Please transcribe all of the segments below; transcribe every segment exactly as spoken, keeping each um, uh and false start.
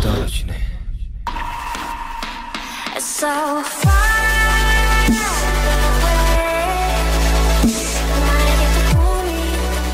떨어지네. So far away, 나에게 또 꿈이.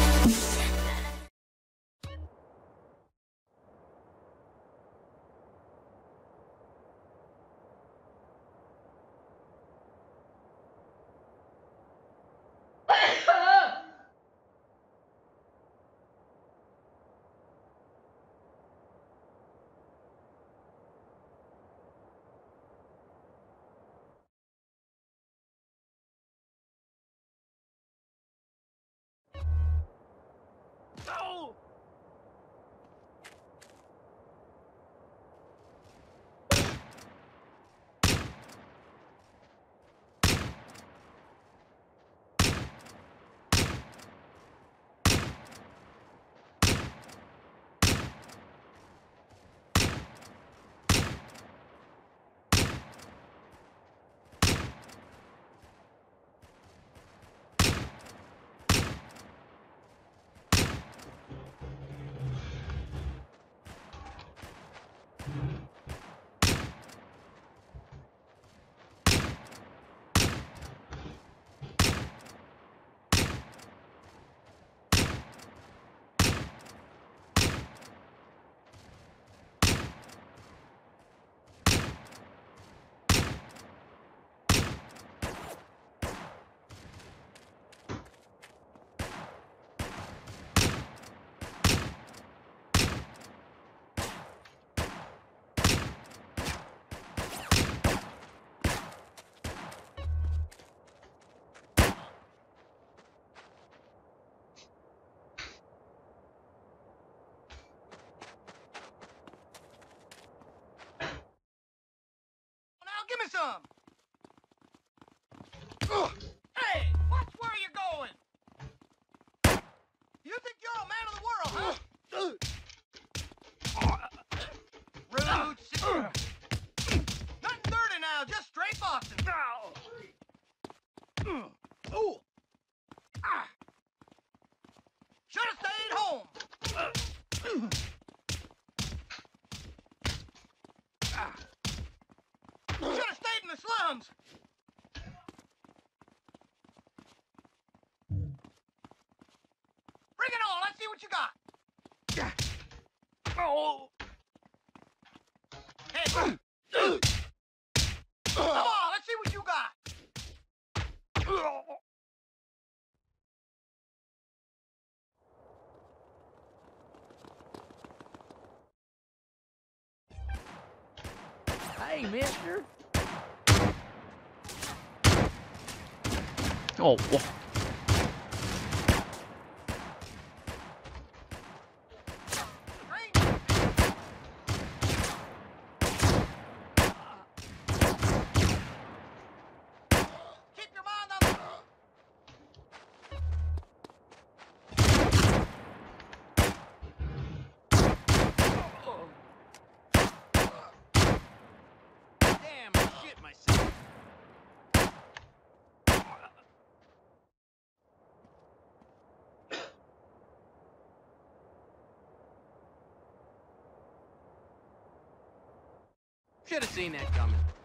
Give me some. Hey, watch where you're going. You think you're a man of the world, huh? Rude. Nothing dirty now, just straight boxing. Ooh. Ah. Should have stayed home. Ah. Should have stayed in the slums. Bring it on. Let's see what you got. Oh. Hey. Come on. Let's see what you got. Hey, mister. Oh, whoa. Keep your mind on the... Damn, I shit myself. Should have seen that coming.